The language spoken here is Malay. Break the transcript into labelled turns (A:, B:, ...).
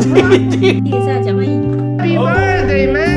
A: 第一赛奖杯。Happy birthday, man！